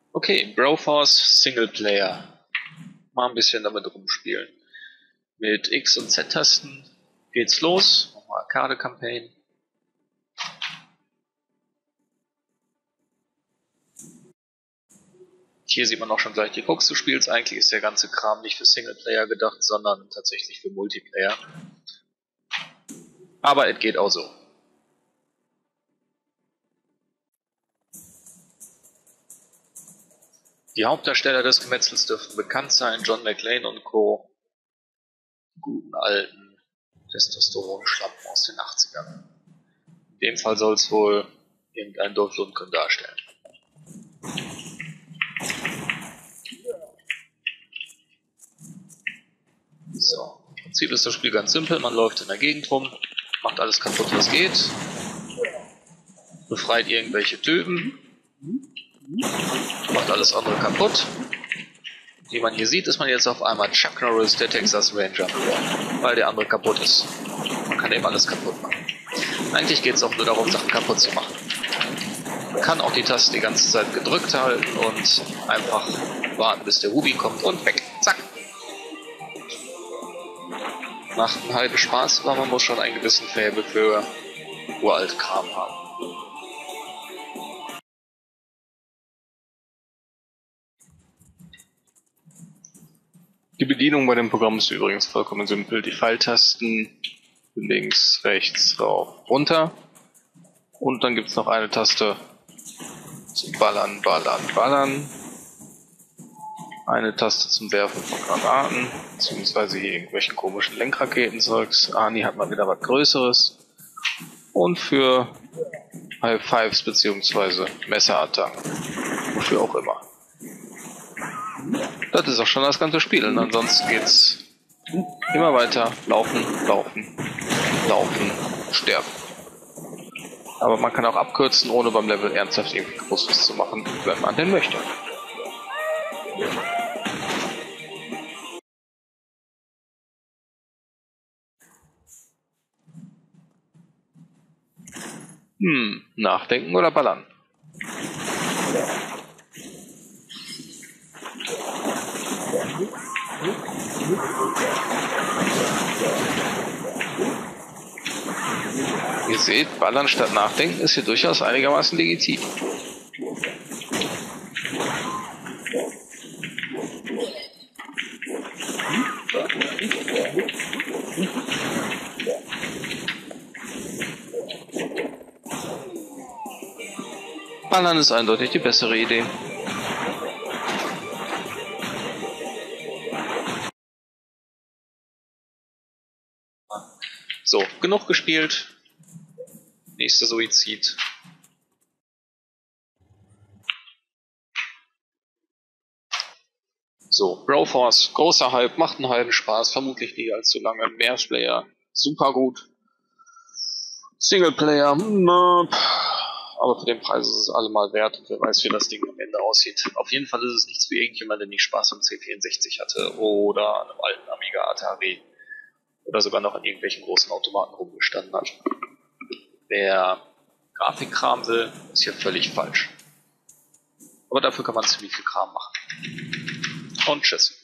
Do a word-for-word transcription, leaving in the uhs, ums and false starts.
Okay, Broforce Singleplayer. Mal ein bisschen damit rumspielen. Mit X- und Z-Tasten geht's los. Nochmal Arcade-Campaign. Hier sieht man auch schon gleich die Krux des Spiels. Eigentlich ist der ganze Kram nicht für Singleplayer gedacht, sondern tatsächlich für Multiplayer. Aber es geht auch so. Die Hauptdarsteller des Gemetzels dürften bekannt sein, John McClane und Co. Die guten alten Testosteron-Schlappen aus den achtzigern. In dem Fall soll es wohl irgendein Dolph Lundgren darstellen. So, im Prinzip ist das Spiel ganz simpel, man läuft in der Gegend rum, macht alles kaputt, was geht, befreit irgendwelche Typen, macht alles andere kaputt. Wie man hier sieht, ist man jetzt auf einmal Chuck Norris, der Texas Ranger, weil der andere kaputt ist. Man kann eben alles kaputt machen. Eigentlich geht es auch nur darum, Sachen kaputt zu machen. Man kann auch die Taste die ganze Zeit gedrückt halten und einfach warten, bis der Ruby kommt und weg. Zack. Macht einen halben Spaß, aber man muss schon einen gewissen Faible für uralt Kram haben. Die Bedienung bei dem Programm ist übrigens vollkommen simpel. Die Pfeiltasten links, rechts, rauf, runter. Und dann gibt es noch eine Taste zum Ballern, Ballern, Ballern. Eine Taste zum Werfen von Granaten, beziehungsweise hier irgendwelchen komischen Lenkraketenzeugs. Arnie hat mal wieder was Größeres. Und für High Fives beziehungsweise Messerattacken. Wofür auch immer. Das ist auch schon das ganze Spiel. Und ansonsten geht's immer weiter. Laufen, laufen, laufen, sterben. Aber man kann auch abkürzen, ohne beim Level ernsthaft irgendwie Großes zu machen, wenn man denn möchte. Hm, nachdenken oder ballern? Ihr seht, ballern statt nachdenken ist hier durchaus einigermaßen legitim. Ballern ist eindeutig die bessere Idee. So, genug gespielt. Nächster Suizid. So, Broforce, großer Hype, macht einen halben Spaß, vermutlich nicht allzu lange. Mehrplayer, super gut. Singleplayer, nö. Aber für den Preis ist es allemal wert und wer weiß, wie das Ding am Ende aussieht. Auf jeden Fall ist es nichts für irgendjemand, der nicht Spaß am C vierundsechzig hatte oder an einem alten Amiga Atari oder sogar noch an irgendwelchen großen Automaten rumgestanden hat. Wer Grafikkram will, ist hier völlig falsch. Aber dafür kann man ziemlich viel Kram machen. Und tschüss.